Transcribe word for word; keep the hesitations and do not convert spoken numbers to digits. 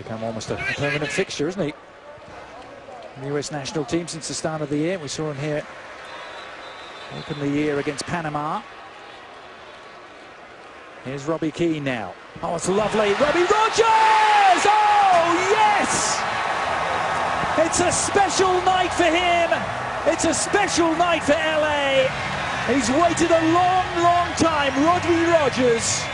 become almost a permanent fixture, isn't he? In the U S national team since the start of the year. We saw him here open the year against Panama. Here's Robbie Keane now. Oh, it's lovely. Robbie Rogers! Oh, yes! It's a special night for him. It's a special night for L A. He's waited a long, long time. Robbie Rogers.